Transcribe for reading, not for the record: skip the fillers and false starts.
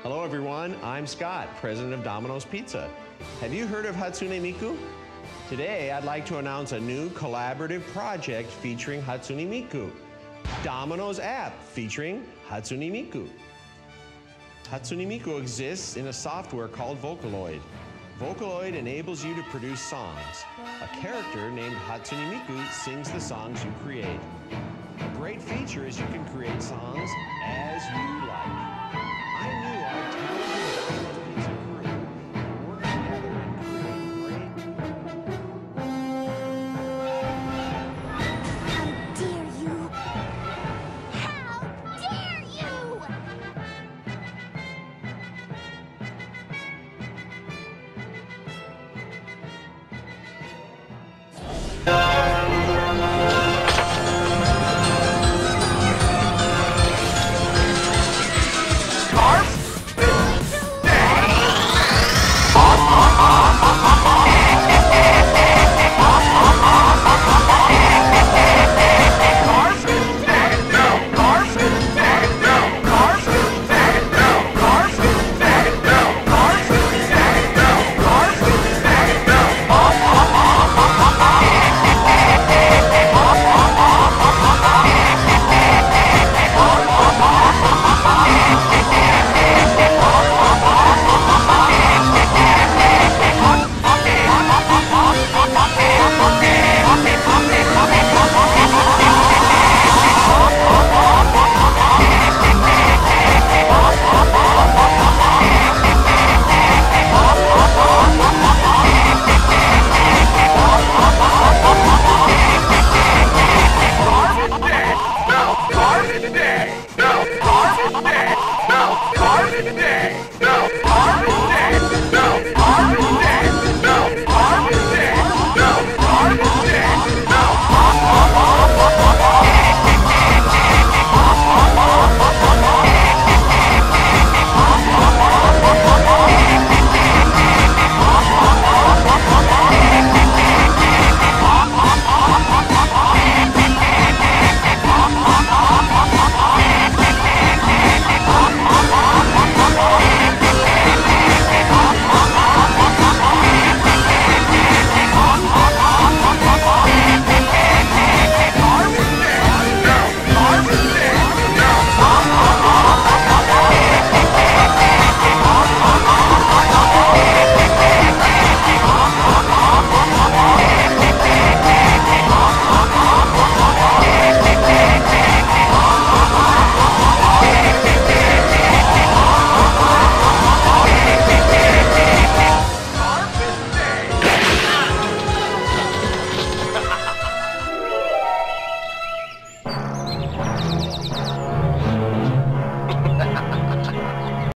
Hello everyone, I'm Scott, president of Domino's Pizza. Have you heard of Hatsune Miku? Today I'd like to announce a new collaborative project featuring Hatsune Miku. Domino's app featuring Hatsune Miku. Hatsune Miku exists in a software called Vocaloid. Vocaloid enables you to produce songs. A character named Hatsune Miku sings the songs you create. A great feature is you can create songs as you like.